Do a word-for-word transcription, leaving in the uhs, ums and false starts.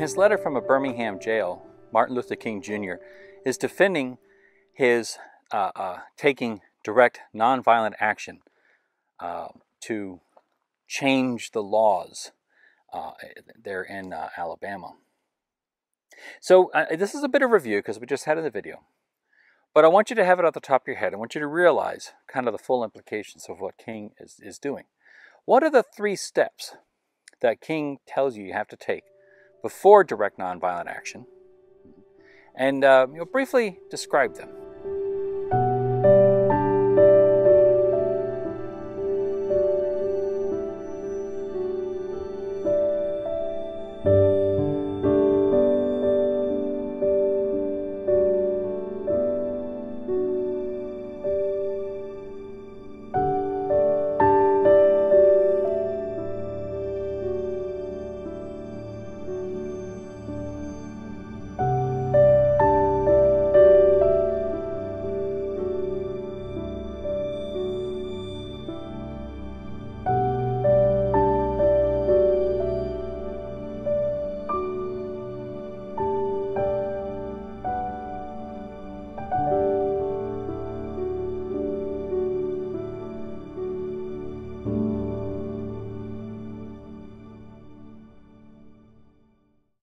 his letter from a Birmingham jail, Martin Luther King Junior is defending his uh, uh, taking direct nonviolent action uh, to change the laws uh, there in uh, Alabama. So uh, this is a bit of review because we just had in the video. But I want you to have it at the top of your head. I want you to realize kind of the full implications of what King is, is doing. What are the three steps that King tells you you have to take before direct nonviolent action? And uh, you'll briefly describe them.